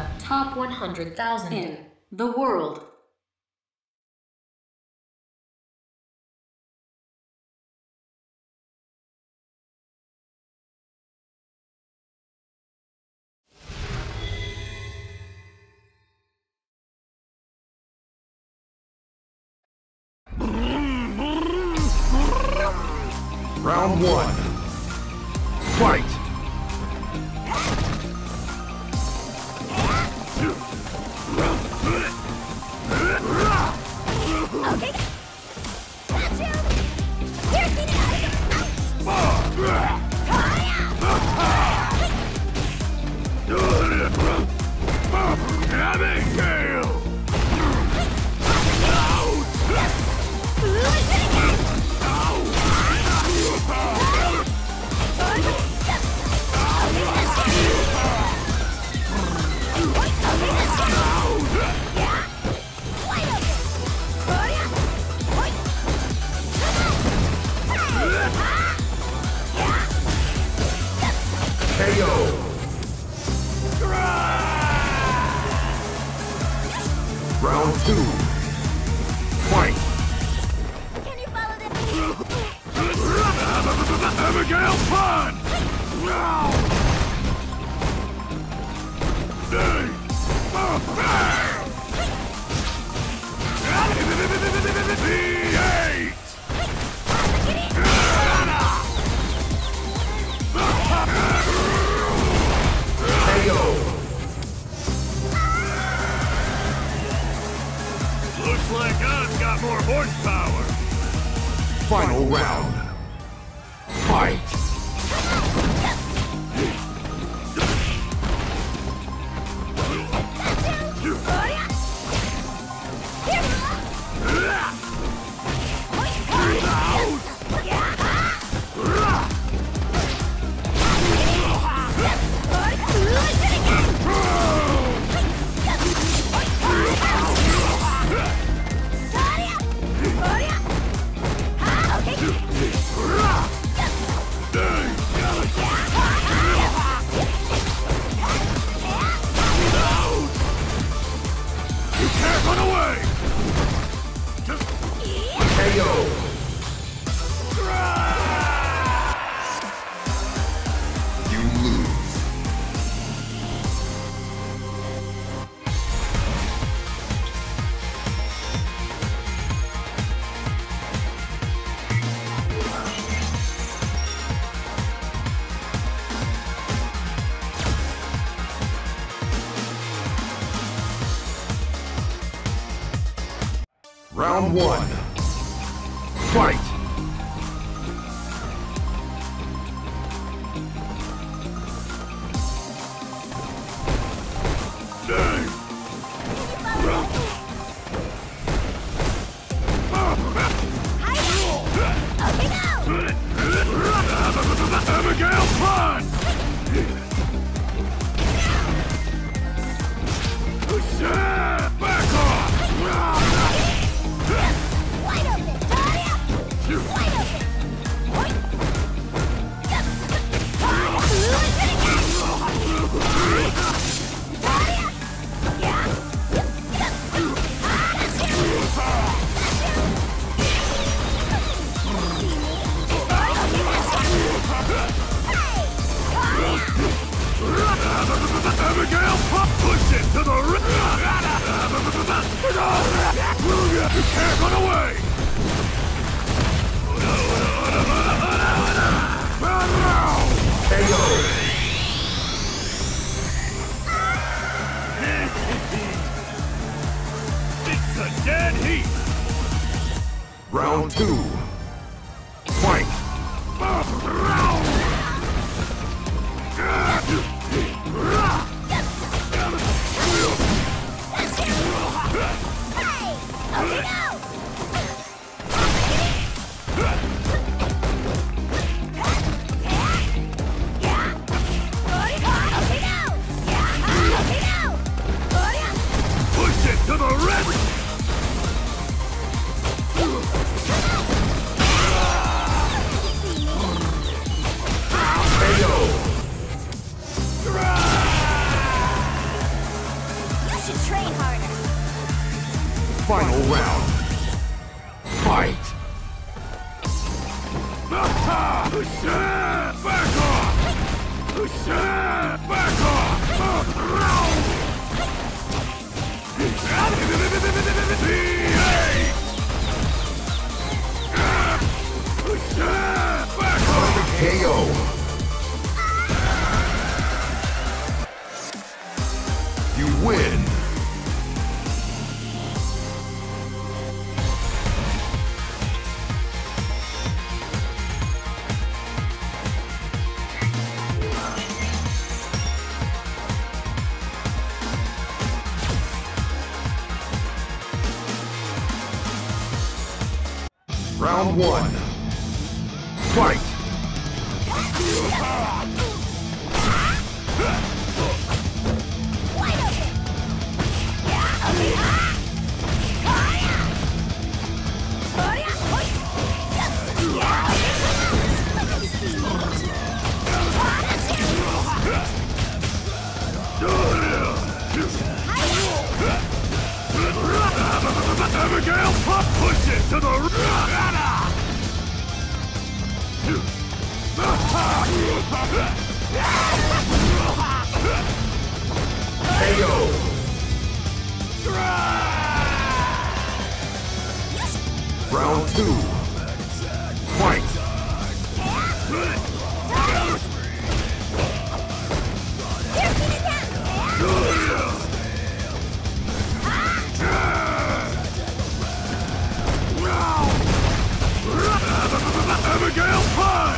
top 100,000 in the world. Round one. Fight! Okay. Got you. Here's the Round two. Fight! Can you follow this? Abigail Fun! Looks like I've got more horsepower. Final round. Fight! Run away! KO! You lose. Round one. Fight! Abigail Fun! Back off! Wide open! Wide open! Abigail Fun! Push it to the You can't run away! KO! It's a dead heat! Round two. Fight! Push it to the red! Final round. Fight! Back off! Back off! KO! You win! Round 1. Fight! Abigail, pop push it to the KO! Round 2. Fight! Abigail, punch!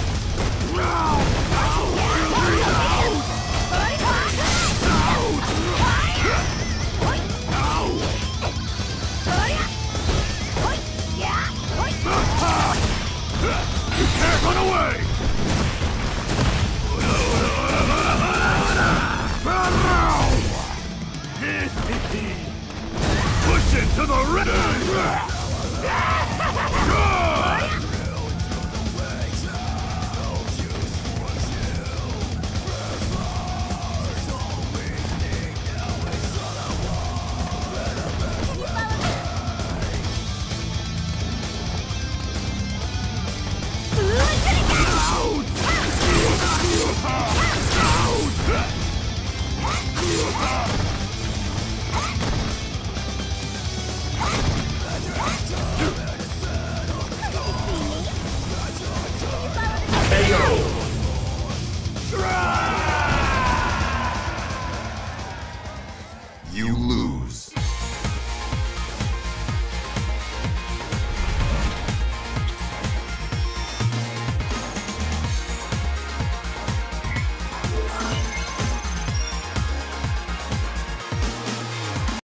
You can't run away! Push it to the red! You lose.